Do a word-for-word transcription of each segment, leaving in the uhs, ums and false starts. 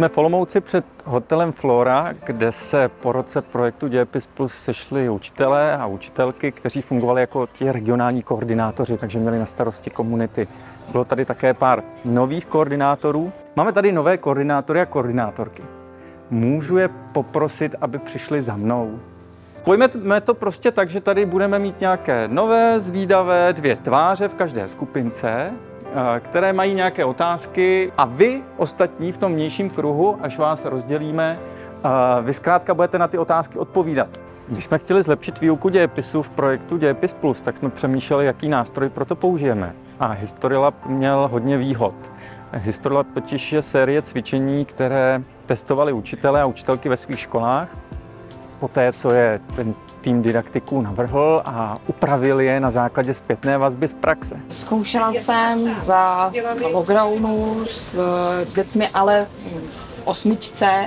Jsme v Olomouci před hotelem Flora, kde se po roce projektu Dějepis Plus sešli učitelé a učitelky, kteří fungovali jako ti regionální koordinátoři, takže měli na starosti komunity. Bylo tady také pár nových koordinátorů. Máme tady nové koordinátory a koordinátorky. Můžu je poprosit, aby přišli za mnou? Pojďme to prostě tak, že tady budeme mít nějaké nové, zvídavé dvě tváře v každé skupince, které mají nějaké otázky a vy ostatní v tom vnějším kruhu, až vás rozdělíme, vy zkrátka budete na ty otázky odpovídat. Když jsme chtěli zlepšit výuku dějepisu v projektu Dějepis Plus, tak jsme přemýšleli, jaký nástroj pro to použijeme. A Historylab měl hodně výhod. Historylab totiž je série cvičení, které testovali učitelé a učitelky ve svých školách. Poté, co je ten tým didaktiků navrhl a upravil je na základě zpětné vazby z praxe. Zkoušela jsem za lockdownu s dětmi, ale v osmičce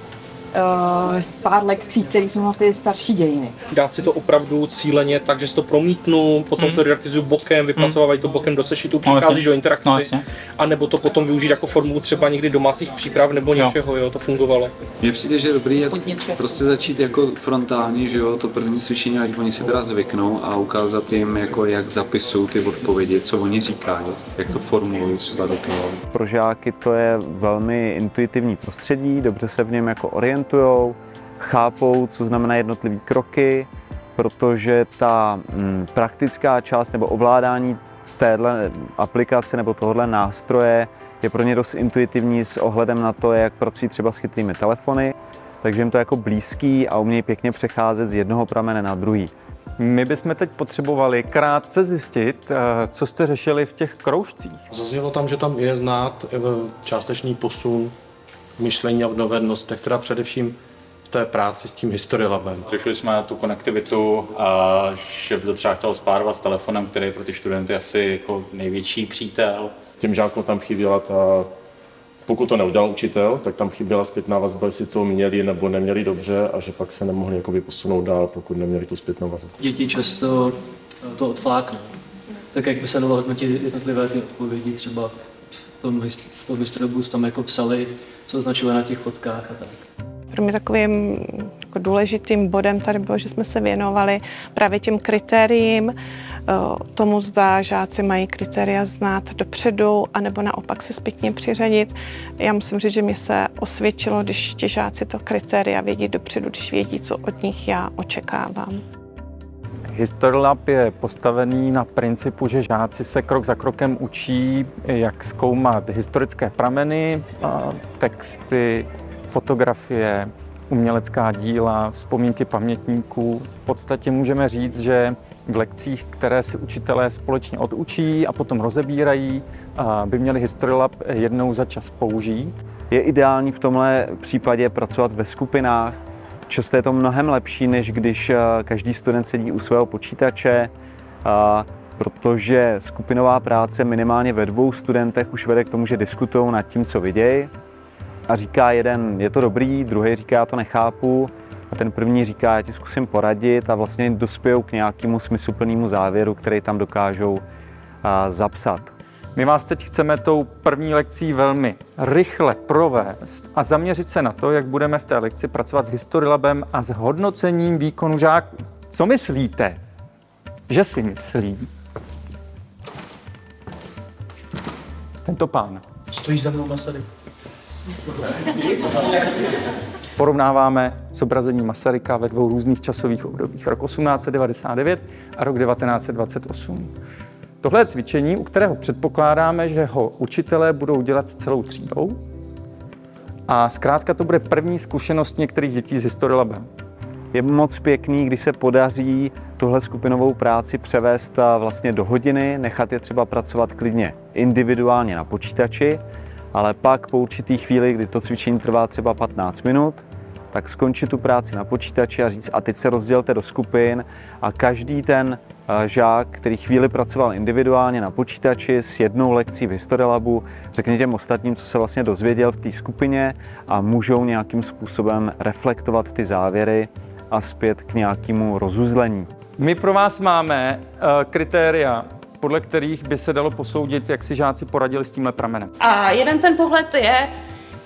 pár lekcí, které jsou na ty starší dějiny. Dát si to opravdu cíleně tak, že si to promítnu, potom hmm. to didaktizuju bokem, vypracovávají to bokem do sešitu, přicházíš do interakci, no, a nebo to potom využít jako formu třeba někdy domácích příprav nebo něčeho, jo, to fungovalo. Mně přijde, že je dobrý jak prostě začít jako frontálně, že jo, to první cvičení, ať oni si teda zvyknou a ukázat jim, jako jak zapisují ty odpovědi, co oni říkají, jak to formulují třeba do toho. Pro žáky to je velmi intuitivní prostředí, dobře se v něm jako orientujou, chápou, co znamená jednotlivé kroky, protože ta mm, praktická část nebo ovládání téhle aplikace nebo tohohle nástroje je pro ně dost intuitivní s ohledem na to, jak pracují třeba s chytrými telefony, takže jim to jako blízký a umějí pěkně přecházet z jednoho pramene na druhý. My bychom teď potřebovali krátce zjistit, co jste řešili v těch kroužcích. Zaznělo tam, že tam je znát částečný posun myšlení a v dovednostech, teda především v té práci s tím Historylabem. Řešili jsme tu konektivitu a že by to třeba chtělo spárovat s telefonem, který je pro ty studenty asi jako největší přítel. Těm žákům tam chyběla ta, pokud to neudělal učitel, tak tam chyběla zpětná vazba, jestli to měli nebo neměli dobře a že pak se nemohli jakoby posunout dál, pokud neměli tu zpětnou vazbu. Děti často to odfláknou. Tak jak by se dalo hodnotit jednotlivé ty odpovědi, třeba v tom Historylabu tam jako psali, co označuje na těch fotkách a tak. Pro mě takovým jako důležitým bodem tady bylo, že jsme se věnovali právě těm kritériím, tomu zda žáci mají kritéria znát dopředu, anebo naopak se zpětně přiřadit. Já musím říct, že mi se osvědčilo, když ti žáci to kritéria vědí dopředu, když vědí, co od nich já očekávám. Historylab je postavený na principu, že žáci se krok za krokem učí, jak zkoumat historické prameny, texty, fotografie, umělecká díla, vzpomínky pamětníků. V podstatě můžeme říct, že v lekcích, které si učitelé společně odučí a potom rozebírají, by měli Historylab jednou za čas použít. Je ideální v tomhle případě pracovat ve skupinách. Často je to mnohem lepší, než když každý student sedí u svého počítače, protože skupinová práce minimálně ve dvou studentech už vede k tomu, že diskutují nad tím, co vidějí. A říká jeden, je to dobrý, druhý říká, já to nechápu, a ten první říká, já ti zkusím poradit, a vlastně dospějou k nějakému smysluplnému závěru, který tam dokážou zapsat. My vás teď chceme tou první lekcí velmi rychle provést a zaměřit se na to, jak budeme v té lekci pracovat s Historylabem a s hodnocením výkonu žáků. Co myslíte, že si myslí tento pán? Stojí za mnou Masaryk. Porovnáváme zobrazení Masaryka ve dvou různých časových obdobích, rok osmnáct set devadesát devět a rok devatenáct set dvacet osm. Tohle je cvičení, u kterého předpokládáme, že ho učitelé budou dělat s celou třídou a zkrátka to bude první zkušenost některých dětí s Historylabem. Je moc pěkný, když se podaří tuhle skupinovou práci převést vlastně do hodiny, nechat je třeba pracovat klidně individuálně na počítači, ale pak po určitý chvíli, kdy to cvičení trvá třeba patnáct minut, tak skončit tu práci na počítači a říct, a teď se rozdělte do skupin a každý ten žák, který chvíli pracoval individuálně na počítači s jednou lekcí v Historylabu, řekne těm ostatním, co se vlastně dozvěděl v té skupině a můžou nějakým způsobem reflektovat ty závěry a zpět k nějakému rozuzlení. My pro vás máme uh, kritéria, podle kterých by se dalo posoudit, jak si žáci poradili s tímhle pramenem. A jeden ten pohled je,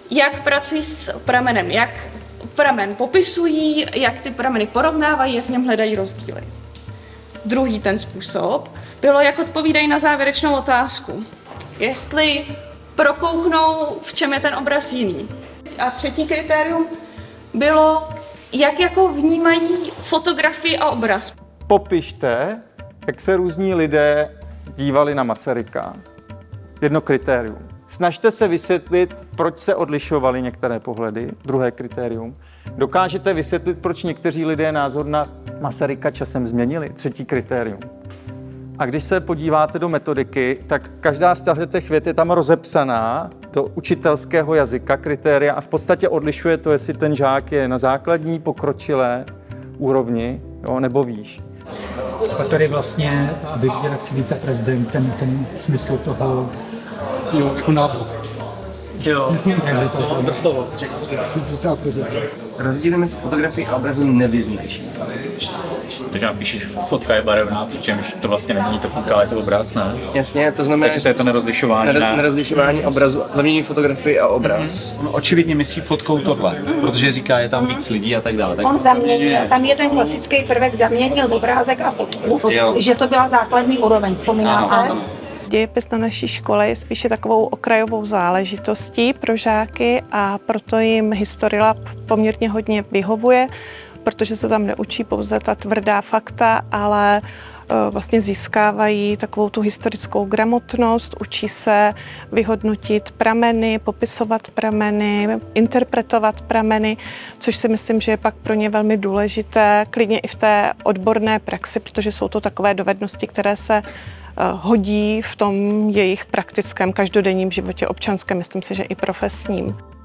jak pracují s pramenem, jak pramen popisují, jak ty prameny porovnávají, jak v něm hledají rozdíly. Druhý ten způsob bylo, jak odpovídají na závěrečnou otázku. Jestli prokouknou, v čem je ten obraz jiný. A třetí kritérium bylo, jak jako vnímají fotografii a obraz. Popište, jak se různí lidé dívali na Masaryka. Jedno kritérium. Snažte se vysvětlit, proč se odlišovaly některé pohledy. Druhé kritérium. Dokážete vysvětlit, proč někteří lidé názor na Masaryka časem změnili. Třetí kritérium. A když se podíváte do metodiky, tak každá z těch vět je tam rozepsaná do učitelského jazyka kritéria a v podstatě odlišuje to, jestli ten žák je na základní, pokročilé úrovni, jo, nebo výš. A tady vlastně, aby viděl, jak si ví ten prezident, ten, ten smysl toho jo, jako nábok. Jo, to slovo. Rozdíly mezi fotografií a obrazem nevyznačí. Takže napíšeš, že fotka je barevná, přičemž to vlastně není to fotka, ale je to obraz, ne? Jasně, to znamená, takže to je to nerozlišování. Ne? Nerozlišování obrazu, zamění fotografii a obraz. Mm-hmm. On očividně myslí fotkou tohle, mm-hmm. protože říká, je tam víc lidí a tak dále. Tak on zaměnil, tam je ten klasický prvek, zaměnil obrázek a fotku, jo. že to byla základní úroveň, vzpomínáte? Dějepis na naší škole je spíše takovou okrajovou záležitostí pro žáky a proto jim History Lab poměrně hodně vyhovuje, protože se tam neučí pouze ta tvrdá fakta, ale vlastně získávají takovou tu historickou gramotnost, učí se vyhodnotit prameny, popisovat prameny, interpretovat prameny, což si myslím, že je pak pro ně velmi důležité, klidně i v té odborné praxi, protože jsou to takové dovednosti, které se hodí v tom jejich praktickém každodenním životě občanském, myslím si, že i profesním.